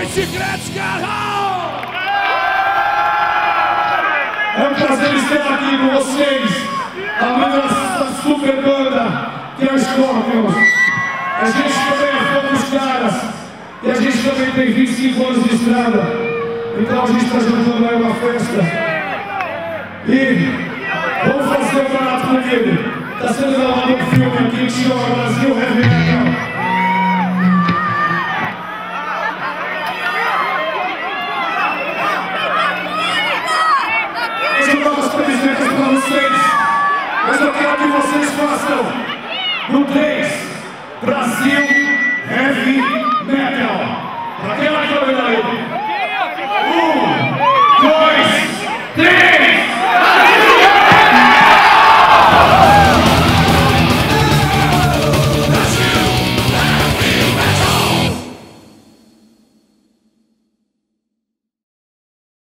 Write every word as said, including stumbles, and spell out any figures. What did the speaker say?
Chiclete Carrão! É um prazer estar aqui com vocês, a nossa super banda, que é o Scorpions. A gente também é fã dos caras, e a gente também tem vinte e cinco anos de estrada. Então a gente está juntando aí uma festa. E vamos fazer um barato comigo. Está sendo gravado um filme aqui que chama Brasil Heavy Metal. Mas eu quero que vocês façam no três, Brasil.